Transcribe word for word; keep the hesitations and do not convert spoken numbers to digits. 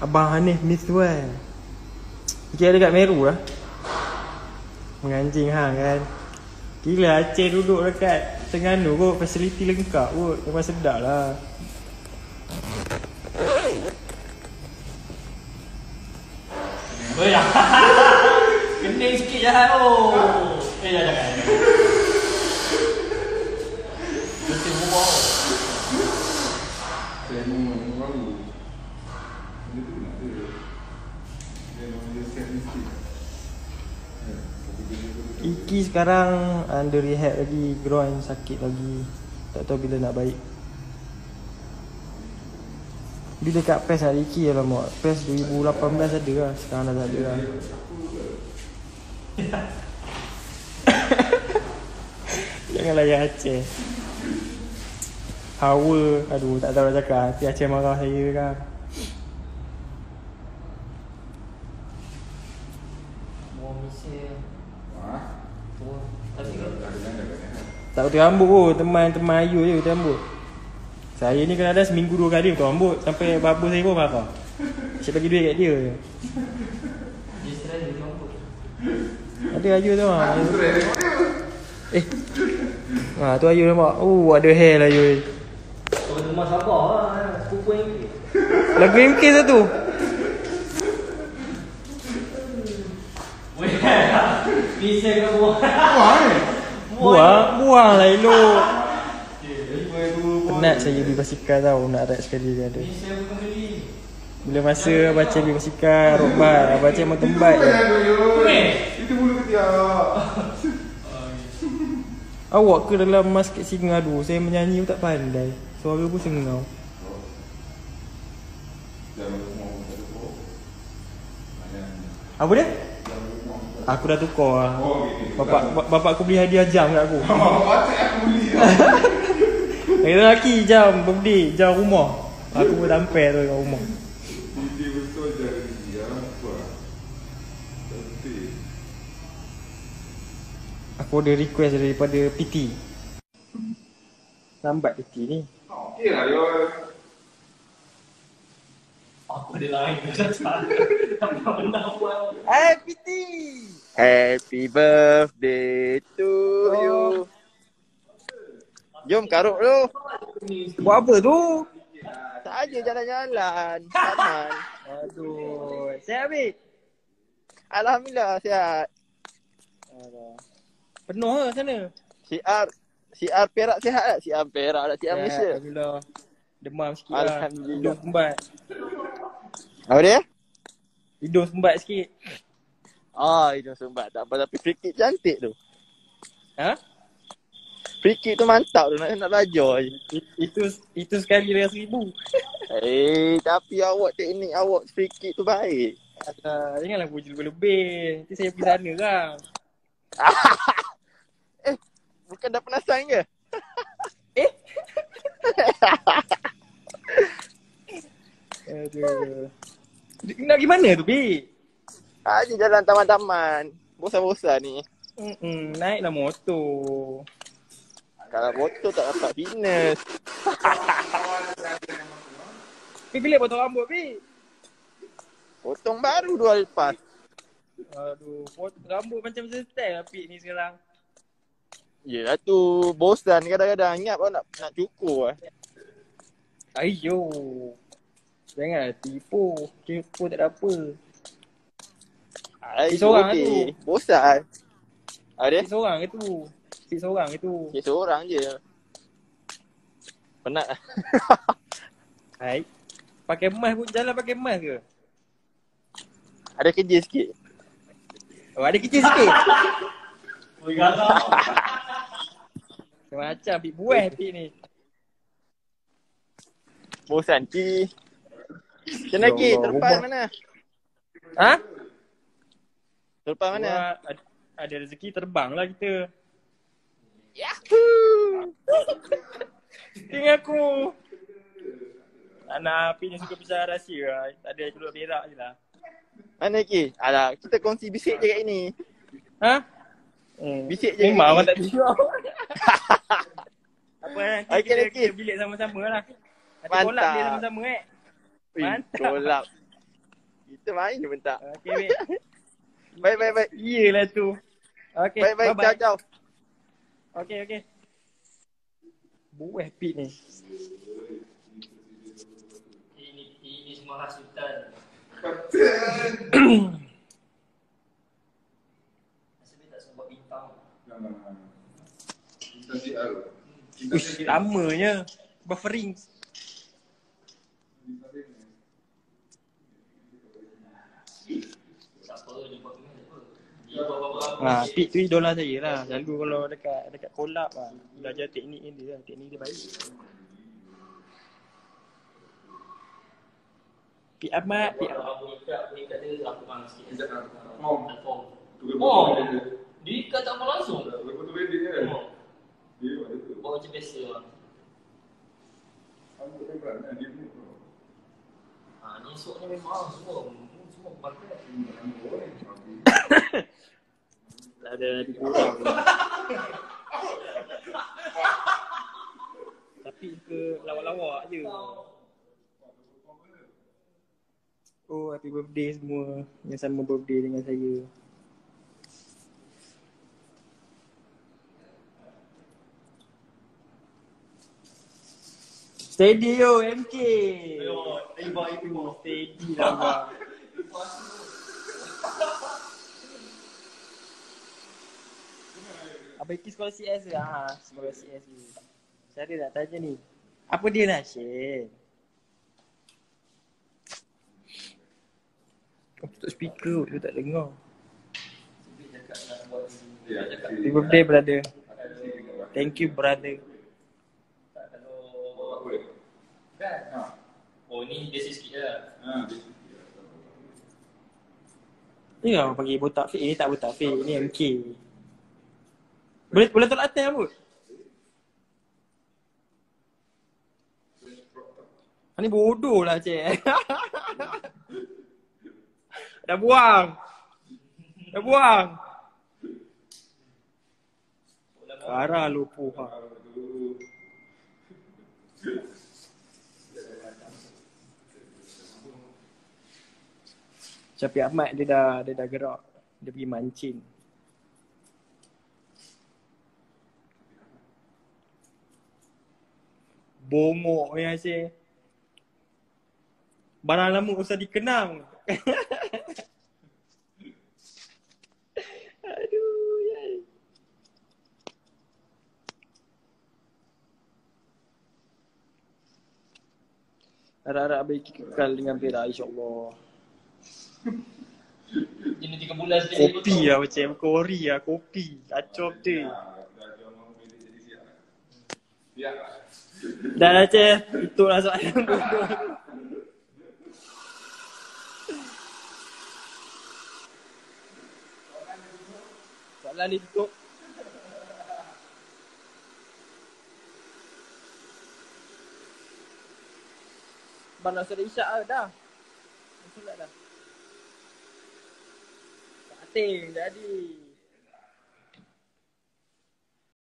Abang Hanif ni tu kan. Dia dekat Meru lah. Menganjing hang kan. Gila Aceh duduk dekat Terengganu kot. Fasiliti lengkap kot. Memang sedap lah. Oh ya. Kening sikit jahat oh. Eh jangan jangan. Mesti buah. Saya mau yang baru. Ini tu nak dia. Dia mau dia set mesti. Iki sekarang under rehab lagi. Groin sakit lagi. Tak tahu bila nak baik. Bila kat P E S ada Iki lah mak. P E S dua ribu lapan belas ada lah. Sekarang dah tak ada lah. Jangan layan Aceh. Hawa. Aduh tak tahu nak cakap. Nanti Aceh marah saya kan. Buah Malaysia. Wah. Buah. Tapi Tak betul rambut pun. Teman-teman Ayu je betul rambut. Saya ni kadang-kadang seminggu dua kali betul rambut. Sampai bapa saya pun marah. Saya bagi duit kat dia je. dia stress dia rambut. Ada Ayu tu lah. Aku tu dah tengok dia. Eh. Ha tu Ayu nampak. Oh ada hair lah Ayu. Kau rumah sabar lah. Sepupu yang ni. Lagu M K tu tu. Weh. Bisa ke buah? Wah ni. Buang, buang lah elok. Dua dua. Penat saya beli basikal tau. Nak ride sekali dia ada. Bisa bukan beli. Bila masa baca beli basikal, road bike, baca mountain bike. Jangan yo. Weh. Itu bulu ketiak. Awak ke dalam masket singa tu? Saya menyanyi pun tak pandai. Suara pun sengau. Jangan mau satu kok. Apa dia? Aku dah tukar lah. Oh, gitu. Bapak ba- bapak aku beli hadiah jam kat aku. Bapak aku beli. Lagi lelaki jam birthday, jam rumah. Aku pun tampil tu kat rumah. Dia betul jangan dia apa. Cantik. Aku ada request daripada P T. Lambat P T ni. Okey lah dia. Aku ada lain ke tak? Tak pernah buat. Hey P T. Happy birthday to you. Jom karuk tu. Buat apa tu? Saja jalan-jalan. Taman. Aduh, siap Abid? Alhamdulillah sihat. Penuh ke sana? Siar Siar Perak sihat tak? Siar Perak tak? Siar Malaysia. Alhamdulillah. Demam sikit lah. Alhamdulillah. Hidung sembat. Apa dia? Hidung sembat sikit. Ah, hidung sumbat. Tak apa tapi free kick cantik tu. Ha? Free kick tu mantap tu. Nak, nak belajar je. It- Itu itu sekali dengan seribu. Eh, tapi awak teknik awak free kick tu baik. Alah, janganlah puji lebih-lebih. Nanti saya pergi sana kan. Eh, bukan dah penasan ke? Eh? Aduh. Nak pergi mana tu, Bi? Ah, ni jalan taman-taman. Bosan-bosan ni. Mm-mm, naiklah motor. Kalau motor tak dapat fitness. Bi, bila potong rambut, Bi? Potong baru dua hari lepas. Aduh, potong rambut macam style lah, Pik ni sekarang. Yelah tu, bosan kadang-kadang. Ingat awak nak, nak cukur lah. Ayyo. Jangan tipu. Tipu tak ada apa. Ay, seorang lah boleh. Bosan. Ada? Pik seorang ke tu? Pik seorang ke tu? Ya seorang je. Penat lah. Hai. Pakai mask pun jalan pakai mask ke? Ada kerja sikit. Oh, ada kerja sikit. Oi galau. Macam Pik buah Pik ni. Bosan Ci. Macam mana Ki? Ya Allah, Terlepas rumah. mana? Ha? Terlepas mana? Wah, ad- ada rezeki terbang lah kita. Yahoo! Tinggal aku. Anak Pik ni suka besar rahsia lah. Tak ada keluar berak je lah. Mana Ki? Alah, kita kongsi bisik je kat ini. Ha? Hmm. Bisik je Memang ni. abang tak tidur. Apa nanti Okey, kita, okey. kita bilik sama-sama lah. Nanti Mantap. kolak bilik sama-sama eh. Ui, Mantap. Kolap. Kita main je bentak. Okey, baik. Baik, baik, baik. Iyalah tu. Okey, Baik, baik. bye-bye. Ciao, ciao. Okey, okey. Buah pit ni. Ini ini semua hasutan. Nasib baik tak sebab bintang. Cinta si Al. Ush, lamanya. Buffering. Tak apa, dia buat ni apa. Dia buat apa-apa. Ha, pit tu idola saya lah. Selalu kalau dekat dekat collab lah. Belajar teknik dia lah. Teknik dia baik. Pit Ahmad, Pit Ahmad. Abang ikat, ikat dia aku bang sikit. Form. Platform. Tu ke Oh, bawah dia. dia ikat tak apa langsung. Lepas tu ready kan? Oh, Dia buat itu. bawa macam biasa lah. Aku tak kan dia ni. Ha, ni esok ni memang semua semua pakai. Tak ada lebih kurang. Tapi ke lawak-lawak je. Oh, happy birthday semua yang sama birthday dengan saya. Steady yo M K. Ayo, tiba itu. Steady lah bang. Abang Iki sekolah C S ke? Ha, sekolah C S ni. Saya nak tanya ni. Apa dia nak share? Oh, tutup speaker, dia tak dengar. Happy birthday brother. Thank you brother. Kan? Oh, ni basic sikit je lah. Ha, Ni orang panggil botak fake, ni tak botak fake, ni M K. Boleh boleh tolak atas apa? Ni bodoh lah cik. Dah buang. Dah buang. Parah lupuh. Ha. Syafiq Ahmad dia dah dia dah gerak. Dia pergi mancing. Bongok ni asyik. Barang lama usah dikenang. Aduh, yai. Harap-harap baik kekal dengan Perak insyaAllah. Ini tiga bulan sekali. Kopi lah macam kori lah, kopi. Kacau betul. Dah lah cik, itu lah soalan bodoh. Soalan ni tutup. Abang nak solat isyak lah dah. Nak solat dah. Tak ating, jadi.